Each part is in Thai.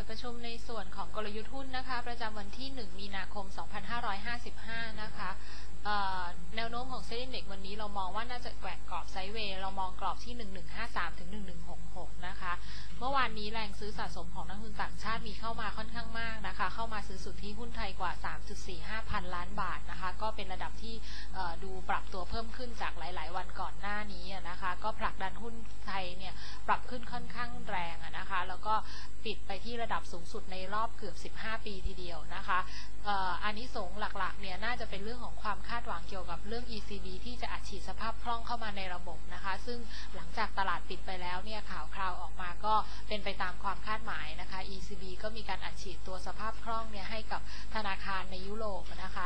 ประชุมในส่วนของกลยุทธ์หุ้นนะคะประจำวันที่ 1 มีนาคม 2555 นะคะแนวโน้มของเซ็นดิ้งเด็กวันนี้เรามองว่าน่าจะแกว่งกรอบไซด์เวย์เรามองกรอบที่ 1153 ถึง 1166 นะคะเมื่อวานนี้แรงซื้อสะสมของนักลงทุนต่างชาติมีเข้ามาค่อนข้างมากนะคะเข้ามาซื้อสุทธิหุ้นไทยกว่า 3.45 พันล้านบาทนะคะก็เป็นระดับที่ดูปรับตัวเพิ่มขึ้นจากหลายๆวันก่อนหน้านี้นะคะก็ผลักดันหุ้นไทยเนี่ยปรับขึ้นค่อนข้างแรงนะคะแล้วก็ปิดไปที่ระดับสูงสุดในรอบเกือบ15 ปีทีเดียวนะคะอานิสงส์หลักๆเนี่ยน่าจะเป็นเรื่องของความคาดหวังเกี่ยวกับเรื่อง ECB ที่จะอัดฉีดสภาพคล่องเข้ามาในระบบนะคะซึ่งหลังจากตลาดปิดไปแล้วเนี่ยข่าวคราวออกมาก็เป็นไปตามความคาดหมายนะคะ ECB ก็มีการอัดฉีดตัวสภาพคล่องเนี่ยให้กับธนาคารในยุโรปนะคะ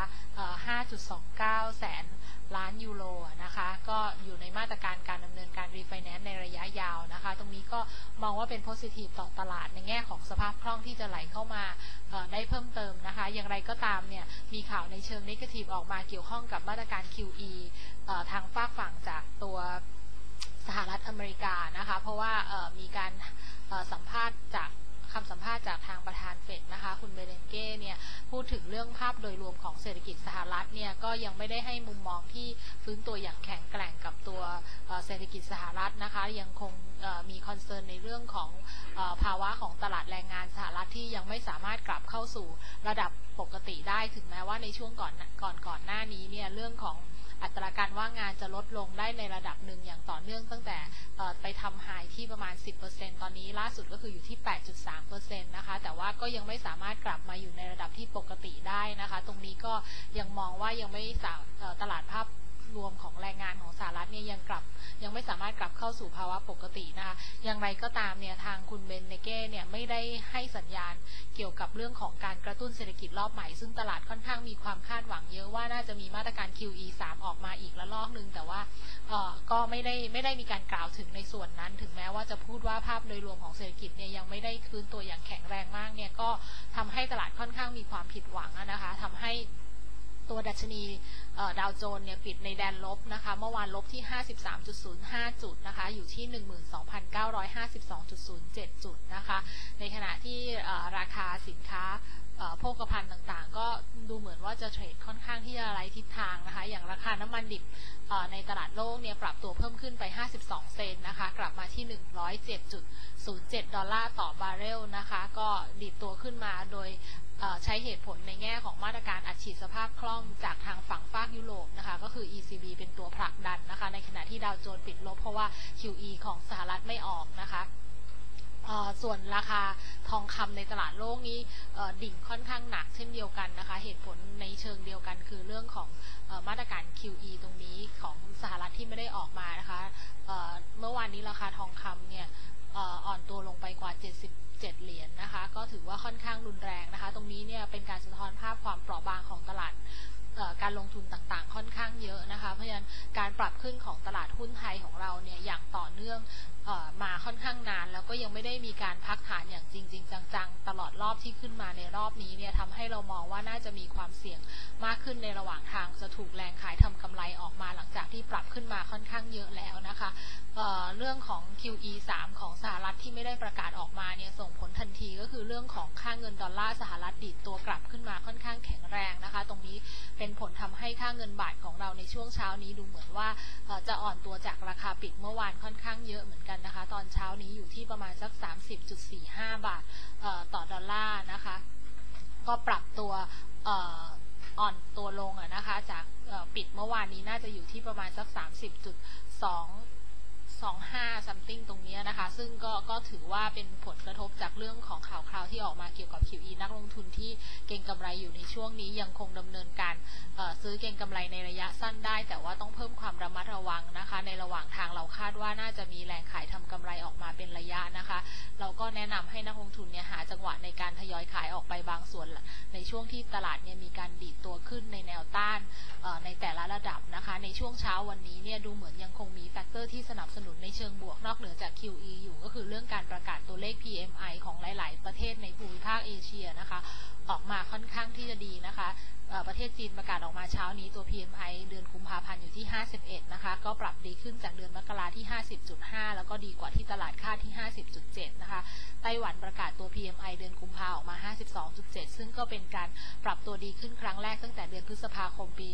5.29 แสนล้านยูโรนะคะก็อยู่ในมาตรการการดำเนินการรีไฟแนนซ์ในระยะยาวนะคะตรงนี้ก็มองว่าเป็นโพซิทีฟต่อตลาดในแง่ของสภาพคล่องที่จะไหลเข้ามาได้เพิ่มเติมนะคะอย่างไรก็ตามเนี่ยมีข่าวในเชิงเนกาทีฟออกมาเกี่ยวข้องกับมาตรการ QE ทางฝั่งจากตัวสหรัฐอเมริกานะคะเพราะว่ามีการสัมภาษณ์จากคำสัมภาษณ์จากทางประธานเฟดนะคะคุณเบเลนเก้เนี่ยพูดถึงเรื่องภาพโดยรวมของเศรษฐกิจสหรัฐเนี่ยก็ยังไม่ได้ให้มุมมองที่ฟื้นตัวอย่างแข็งแกร่งกับตัวเศรษฐกิจสหรัฐนะคะยังคงมีคอนเซิร์นในเรื่องของภาวะของตลาดแรงงานสหรัฐที่ยังไม่สามารถกลับเข้าสู่ระดับปกติได้ถึงแม้ว่าในช่วงก่อนหน้านี้เนี่ยเรื่องของอัตราการว่างงานจะลดลงได้ในระดับหนึ่งอย่างต่อเนื่องตั้งแต่ไปทำไฮที่ประมาณ 10% ตอนนี้ล่าสุดก็คืออยู่ที่ 8.3% นะคะแต่ว่าก็ยังไม่สามารถกลับมาอยู่ในระดับที่ปกติได้นะคะตรงนี้ก็ยังมองว่ายังไม่ตลาดภาพรวมของแรงงานของสหรัฐเนี่ยยังไม่สามารถกลับเข้าสู่ภาวะปกตินะคะอย่างไรก็ตามเนี่ยทางคุณเบนเนเก้เนี่ยไม่ได้ให้สัญญาณเกี่ยวกับเรื่องของการกระตุ้นเศรษฐกิจรอบใหม่ซึ่งตลาดค่อนข้างมีความคาดหวังเยอะว่าน่าจะมีมาตรการ QE 3 ออกมาอีกระลอกนึงแต่ว่าก็ไม่ได้มีการกล่าวถึงในส่วนนั้นถึงแม้ว่าจะพูดว่าภาพโดยรวมของเศรษฐกิจเนี่ยยังไม่ได้คืนตัวอย่างแข็งแรงมากเนี่ยก็ทำให้ตลาดค่อนข้างมีความผิดหวังนะคะทำให้ตัวดัชนีดาวโจนส์เนี่ยปิดในแดนลบนะคะเมื่อวานลบที่ 53.05 จุดนะคะอยู่ที่ 12,952.07 จุดนะคะในขณะที่ราคาสินค้าโภคภัณฑ์ต่างๆก็ดูเหมือนว่าจะเทรดค่อนข้างที่จะไร้ทิศทางนะคะอย่างราคาน้ำมันดิบในตลาดโลกเนี่ยปรับตัวเพิ่มขึ้นไป52 เซนต์นะคะกลับมาที่ 107.07 ดอลลาร์ต่อบาร์เรลนะคะก็ดีดตัวขึ้นมาโดยใช้เหตุผลในแง่ของมาตรการอัดฉีดสภาพคล่องจากทางฝั่งฝากยุโรปนะคะก็คือ ECB เป็นตัวผลักดันนะคะในขณะที่ดาวโจนส์ปิดลบเพราะว่า QE ของสหรัฐไม่ออกนะคะส่วนราคาทองคำในตลาดโลกนี้ดิ่งค่อนข้างหนักเช่นเดียวกันนะคะเหตุผลในเชิงเดียวกันคือเรื่องของมาตรการ QE ตรงนี้ของสหรัฐที่ไม่ได้ออกมานะคะเมื่อวานนี้ราคาทองคำเนี่ยอ่อนตัวลงไปกว่า77 เหรียญนะคะก็ถือว่าค่อนข้างรุนแรงนะคะตรงนี้เนี่ยเป็นการสะท้อนภาพความเปราะบางของตลาดการลงทุนต่างๆค่อนข้างเยอะนะคะเพราะฉะนั้นการปรับขึ้นของตลาดหุ้นไทยของเราเนี่ยอย่างต่อเนื่องมาค่อนข้างนานแล้วก็ยังไม่ได้มีการพักฐานอย่างจริงๆจังๆตลอดรอบที่ขึ้นมาในรอบนี้เนี่ยทำให้เรามองว่าน่าจะมีความเสี่ยงมากขึ้นในระหว่างทางจะถูกแรงขายทำกำไรออกมาหลังจากที่ปรับขึ้นมาค่อนข้างเยอะแล้วนะคะเรื่องของ QE 3 ของสหรัฐที่ไม่ได้ประกาศออกมาเนี่ยส่งผลทันทีก็คือเรื่องของค่าเงินดอลลาร์สหรัฐดีดตัวกลับขึ้นมาค่อนข้างแข็งแรงนะคะตรงนี้เป็นผลทำให้ค่าเงินบาทของเราในช่วงเช้านี้ดูเหมือนว่าจะอ่อนตัวจากราคาปิดเมื่อวานค่อนข้างเยอะเหมือนกันนะคะตอนเช้านี้อยู่ที่ประมาณสัก 30.45 บาทต่อดอลลาร์นะคะก็ปรับตัวอ่อนตัวลงนะคะจากปิดเมื่อวานนี้น่าจะอยู่ที่ประมาณสัก 30.25 something ตรงนี้นะคะซึ่งก็ถือว่าเป็นผลกระทบจากเรื่องของข่าวคราวที่ออกมาเกี่ยวกับ QE นักลงทุนที่เก็งกำไรอยู่ในช่วงนี้ยังคงดำเนินการซื้อเก็งกำไรในระยะสั้นได้แต่ว่าต้องเพิ่มความระมัดระวังนะคะในระหว่างทางเราคาดว่าน่าจะมีแรงขายทำกำไรออกมาเป็นระยะนะคะเราก็แนะนำให้นักลงทุนเนี่ยหาจังหวะในการทยอยขายออกไปบางส่วนในช่วงที่ตลาดเนี่ยมีการดีดตัวขึ้นในแนวต้านในแต่ละระดับนะคะในช่วงเช้าวันนี้เนี่ยดูเหมือนยังคงมีแฟกเตอร์ที่สนับสนุนนุนในเชิงบวกนอกเหนือจาก QE อยู่ก็คือเรื่องการประกาศตัวเลข PMI ของหลายๆประเทศในภูมิภาคเอเชียนะคะออกมาค่อนข้างที่จะดีนะคะประเทศจีนประกาศออกมาเช้านี้ตัว PMI เดือนกุมภาพันธ์อยู่ที่51นะคะก็ปรับดีขึ้นจากเดือนมกราที่ 50.5 แล้วก็ดีกว่าที่ตลาดคาดที่ 50.7 นะคะไต้หวันประกาศตัว PMI เดือนกุมภาออกมา 52.7 ซึ่งก็เป็นการปรับตัวดีขึ้นครั้งแรกตั้งแต่เดือนพฤษภาคมปี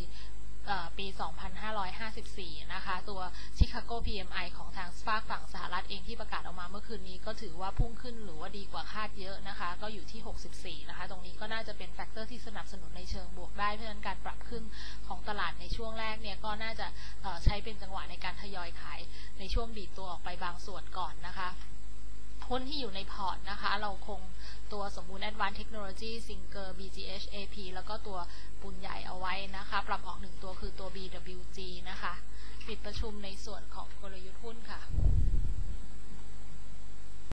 2554 นะคะตัวชิคาโก PMI ของทางฝั่งสหรัฐเองที่ประกาศออกมาเมื่อคืนนี้ก็ถือว่าพุ่งขึ้นหรือว่าดีกว่าคาดเยอะนะคะก็อยู่ที่ 64 นะคะตรงนี้ก็น่าจะเป็นแฟกเตอร์ที่สนับสนุนในเชิงบวกได้เพราะฉะนั้นการปรับขึ้นของตลาดในช่วงแรกเนี่ยก็น่าจะใช้เป็นจังหวะในการทยอยขายในช่วงดีดตัวออกไปบางส่วนก่อนนะคะหุ้นที่อยู่ในพอร์ตนะคะเราคงตัวสมบูรณ์ Advanced Technology Singer BGH AP แล้วก็ตัวปูนใหญ่เอาไว้นะคะปรับออก1ตัวคือตัว BWG นะคะปิดประชุมในส่วนของกลยุทธ์หุ้นค่ะ